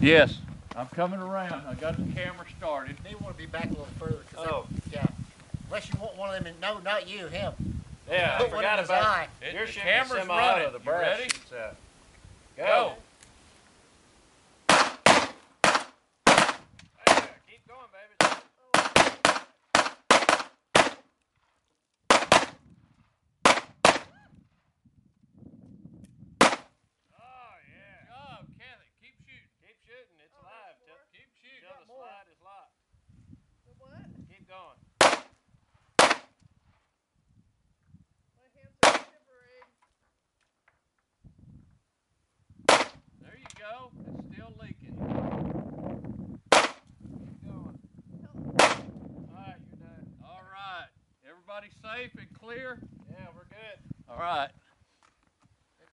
Yes, I'm coming around. I got the camera started. They want to be back a little further. Oh. Yeah. Unless you want one of them in, no, not you, him. Yeah, I forgot about it. You're The shooting camera's semi-auto, running. the You brass ready? shoots out. Go. Go. Yeah, keep going, baby. Oh, yeah. Good job, Kathy. Keep shooting. Keep shooting. It's alive. Keep shooting. Tell the slide is locked. The what? Keep going. My hands are shivering. There you go. It's still leaking. Keep going. All right, you're done. All right. Everybody safe and clear? Yeah, we're good. All right.